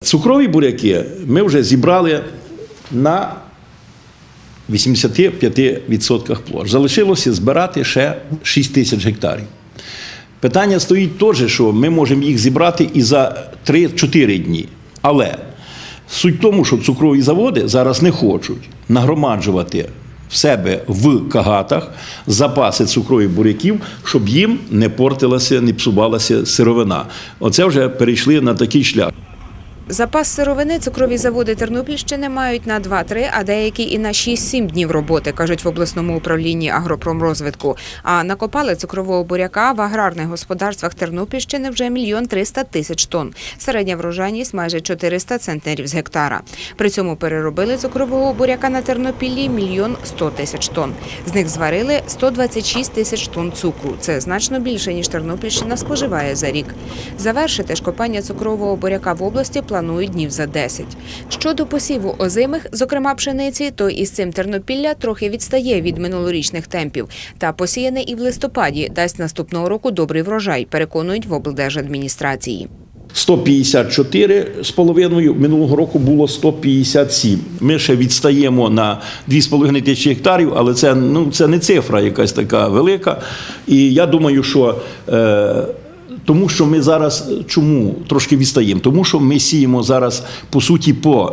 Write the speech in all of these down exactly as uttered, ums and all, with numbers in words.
Цукрові буряки ми вже зібрали на вісімдесят п'ять відсотків площ. Залишилося збирати ще шість тисяч гектарів. Питання стоїть теж, що ми можемо їх зібрати і за три-чотири дні. Але суть в тому, що цукрові заводи зараз не хочуть нагромаджувати в себе в кагатах запаси цукрових буряків, щоб їм не портилася, не псувалася сировина. Оце вже перейшли на такий шлях. Запас сировини цукрові заводи Тернопільщини мають на два-три, а деякі і на шість-сім днів роботи, кажуть в обласному управлінні агропромрозвитку. А накопали цукрового буряка в аграрних господарствах Тернопільщини вже мільйон триста тисяч тонн. Середня врожайність майже чотириста центнерів з гектара. При цьому переробили цукрового буряка на Тернопіллі мільйон сто тисяч тонн. З них зварили сто двадцять шість тисяч тонн цукру. Це значно більше, ніж Тернопільщина споживає за рік. Завершити ж копання цукрового буряка в області планують днів за десять. Щодо посіву озимих, зокрема пшениці, то із цим Тернопілля трохи відстає від минулорічних темпів. Та посіяне і в листопаді дасть наступного року добрий врожай, переконують в облдержадміністрації. сто п'ятдесят чотири з половиною, минулого року було сто п'ятдесят сім. Ми ще відстаємо на дві з половиною тисячі гектарів, але це, ну, це не цифра якась така велика. І я думаю, що е, тому що ми зараз, чому трошки відстаємо? Тому що ми сіємо зараз, по суті, по,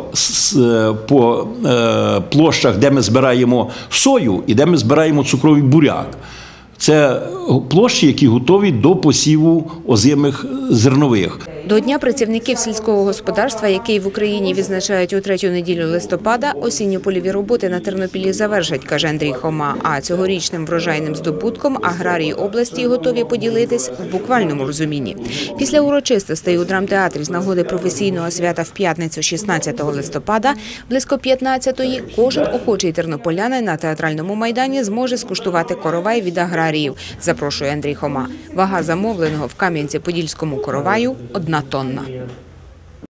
по е, площах, де ми збираємо сою і де ми збираємо цукровий буряк. Це площі, які готові до посіву озимих зернових. До Дня працівників сільського господарства, який в Україні відзначають у третю неділю листопада, осінньо-польові роботи на Тернопіллі завершать, каже Андрій Хома. А цьогорічним врожайним здобутком аграрії області готові поділитись в буквальному розумінні. Після урочистостей у драмтеатрі з нагоди професійного свята в п'ятницю шістнадцятого листопада близько п'ятнадцятої кожен охочий тернополянин на театральному майдані зможе скуштувати коровай від аграріїв, запрошує Андрій Хома. Вага замовленого в Кам'янці-Подільському короваю – одна тонна.